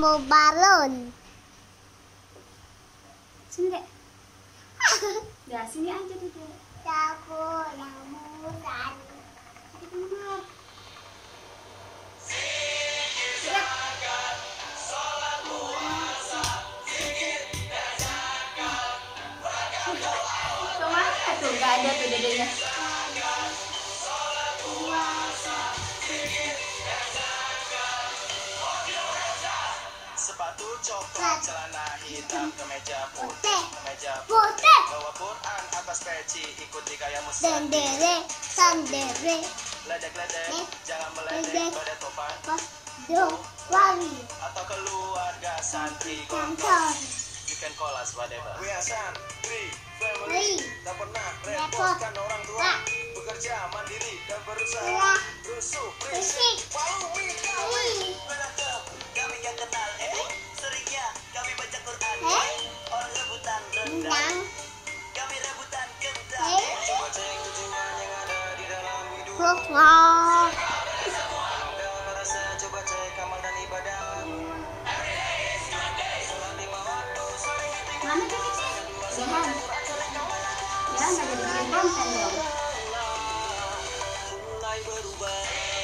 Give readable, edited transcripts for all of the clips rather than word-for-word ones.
mau balon. Sini dek. Dah sini aja deh. Aku yang mudah. Kemana tuh? Gak ada tuh dedenya. Sepatu coklat, celana hitam, kemeja putih, bawa Quran atas peci, ikuti gayamu Sendiri, sendiri. Ledek-ledek, jangan meledek pada topan Wali. atau keluarga santri Kantor. You can call us whatever. We are santri, Family. tak pernah repotkan orang tua. Bekerja mandiri dan Iya. Rusuh, Fisik. kami gak kenal, seringnya kami baca Quran, orang rebutan Bintang. kami rebutan kentang. Eh. Coba cek tujuan yang ada di dalam hidup. Wow. Kalau merasa coba cek amal dan ibadah. Sholat 5 waktu, sering meeting. Mana tuh sih? Jangan. Ya nggak jadi bikin konten dong. Mulai berubah.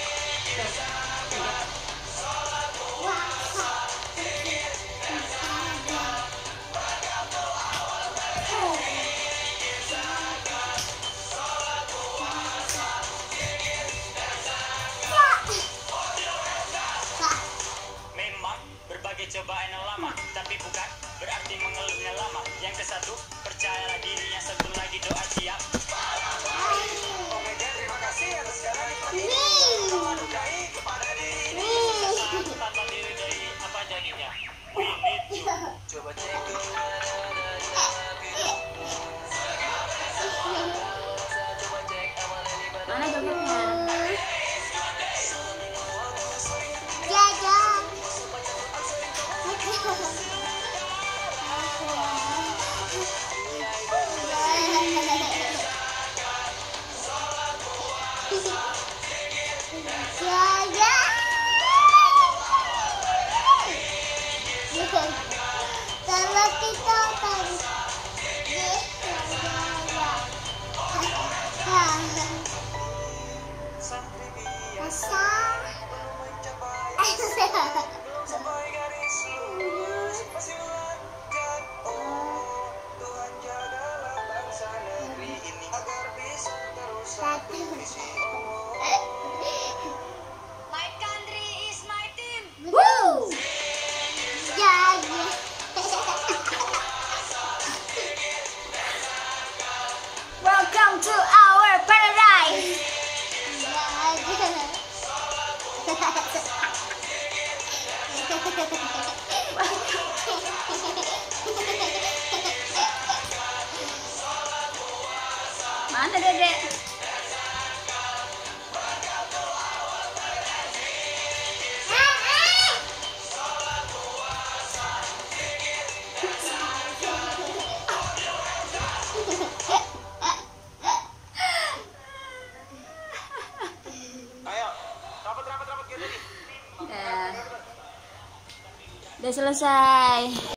Memang berbagai cobaan yang lama, tapi bukan berarti mengeluhnya lama. Yang ke satu, percayalah dirinya sebelum lagi doa siap. Oke, terima kasih atas segala nikmatnya. Melukai kepada diri ini. Tanpa diri dari apa jadinya? We need you. Coba cek yang ada dari dalam hidupmu. Coba cek amal dan ibadah. Mana jogetnya? Jajan. Kalau kita tadi Santri biasa belum mencapai sampai garis lurus masih melangkah. Oh, Tuhan jagalah bangsa negeri ini agar bisa terus satu visi. My country is my team. Woo! Jajan. Welcome to our paradise. Mana dedek? Ayo, rapat gitu tadi. Udah selesai.